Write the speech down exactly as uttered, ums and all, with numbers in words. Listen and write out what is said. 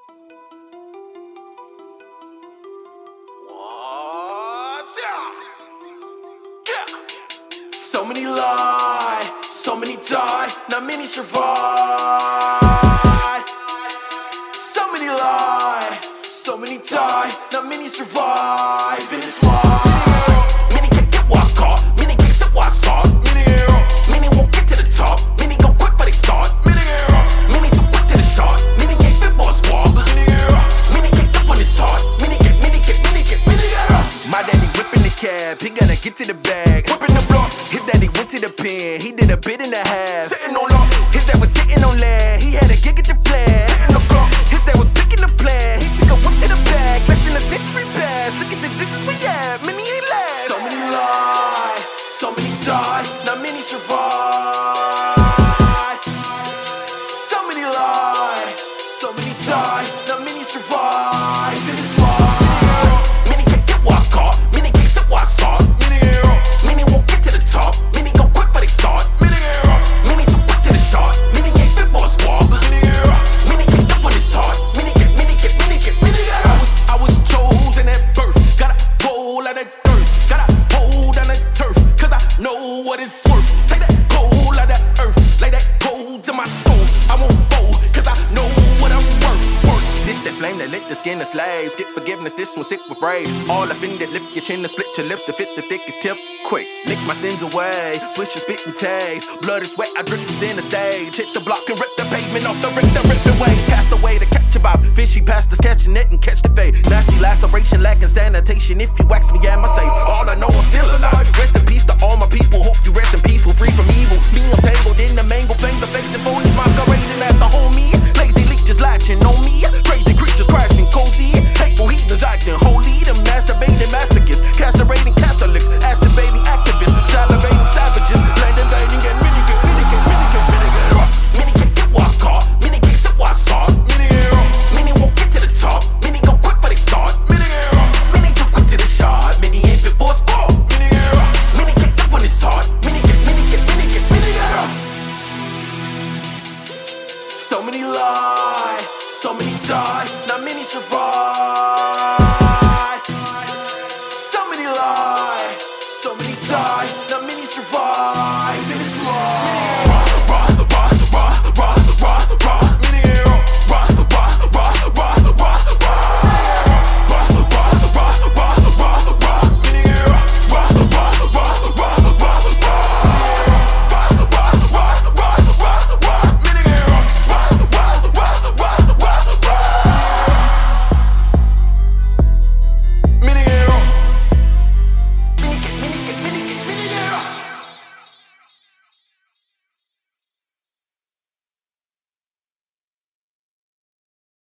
So many lie, so many die, not many survive. So many lie, so many die, not many survive in this life. Many can't get what I caught, many can't sit what I saw. Many won't get to the top, many go quick but they start. Many too quick to the shot, many ain't fit for a squab. Many can't get when it's hard, many get, many get, many get, many get. My daddy whipping the cab, he gotta get to the bag. Whipping the block, his daddy went to the pen, he did a bit and a half. Sitting on lock, his dad was sitting on land, he had a gig at the plan. Hitting the clock, his dad was picking the plan, he took a whip to the bag. Less than a century passed, look at the distance we had, many ain't last. So many lie, so many die, not many survive. So many lie, so many die, not many survive in this life. Many can't get what I caught, many can't sit what I saw. Many won't get to the top, many go quick but they start. Many too quick to the shot, many ain't fit for a squab. Many can't get when it's hard, many get, many get, many get, many get. I was, I was chosen at birth, gotta roll out that dirt, gotta hold down the turf, cause I know what it's worth. Take that gold out that earth, lay that gold to my soul. I won't fold, cause I know what I'm worth. Worth. This that flame that lit the skin of slaves. Get forgiveness, this one sick with rage. All offended, lift your chin and split your lips to fit the thickest tip. Quick, lick my sins away, swish your spit and taste. Blood and sweat, I drip from center stage. Hit the block and rip the pavement off the rip, the ripping waves. Cast away to catch a vibe. Fishy pastors catching it and catch the fade. Nasty laceration, lacking sanitation. If you wax me, yeah, I say all I know, I'm still alive. Rest in peace to all my people. Hope you rest in peaceful, free from evil. Me, I'm tangled in the mangle, fang the face and phonies masquerading as the homie. Lazy leeches latching on me. Crazy creatures crashing cozy. Hateful heathens acting holy. Them masturbating masochists, castrating Catholics, acid bathing activists, salivating savages, land invading and many get, many get, many get, many get. Many can't get what I caught, many can't sit what I saw. Many won't get to the top, many go quick but they start. Many too quick to the shot, many ain't fit for a squad. Many can't get when it's hard, many get, many get, many get, many get. So many lie, so many die, not many survive.